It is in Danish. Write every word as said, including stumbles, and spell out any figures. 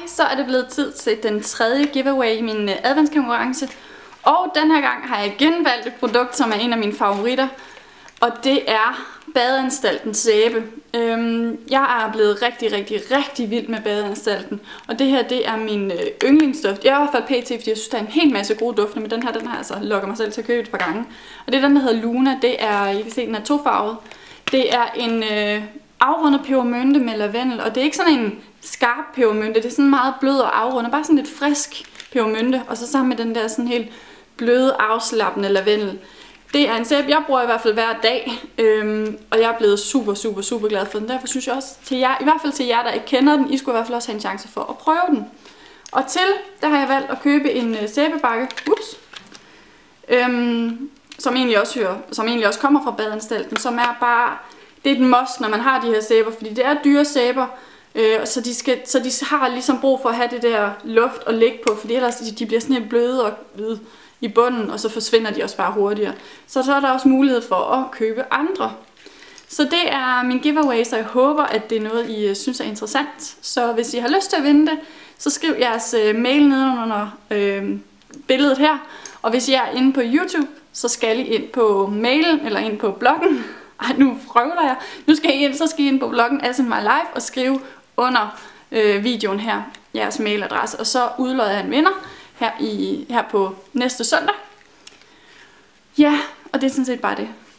så er det blevet tid til den tredje giveaway i min adventskonkurrence. Og den her gang har jeg igen valgt et produkt, som er en af mine favoritter. Og det er badeanstaltens sæbe. Øhm, jeg er blevet rigtig, rigtig, rigtig vild med badeanstalten. Og det her, det er min øh, yndlingsduft. Jeg er i hvert fald pt, fordi jeg synes, der er en hel masse gode dufte. Men den her, den har altså lukket mig selv til at købe et par gange. Og det er den, der hedder Luna. Det er, I kan se, den er tofarvet. Det er en øh, afrundet pebermynte med lavendel. Og det er ikke sådan en skarp pebermynte. Det er sådan meget blød og afrundet. Bare sådan lidt frisk pebermynte. Og så sammen med den der sådan helt bløde, afslappende lavendel. Det er en sæbe, jeg bruger i hvert fald hver dag, øhm, og jeg er blevet super, super, super glad for den. Derfor synes jeg også, til jer, i hvert fald til jer, der ikke kender den, I skulle i hvert fald også have en chance for at prøve den. Og til, der har jeg valgt at købe en øh, sæbebakke, ups, øhm, som, egentlig også hører, som egentlig også kommer fra badeanstalten, som er bare, det er et must, når man har de her sæber, fordi det er dyre sæber, øh, så, de skal, så de har ligesom brug for at have det der luft at ligge på, fordi ellers de, de bliver sådan helt bløde og øh, i bunden, og så forsvinder de også bare hurtigere. Så så er der også mulighed for at købe andre. Så det er min giveaway, så jeg håber, at det er noget, I synes er interessant. Så hvis I har lyst til at vinde det, så skriv jeres mail nedenunder øh, billedet her. Og hvis I er inde på YouTube, så skal I ind på mailen, eller ind på bloggen. Ej, nu frøvler jeg. Nu skal I ind, så skal I ind på bloggen As In My Life og skrive under øh, videoen her jeres mailadresse. Og så udlodder jeg en vinder. Her, i, her på næste søndag. Ja, og det er sådan set bare det.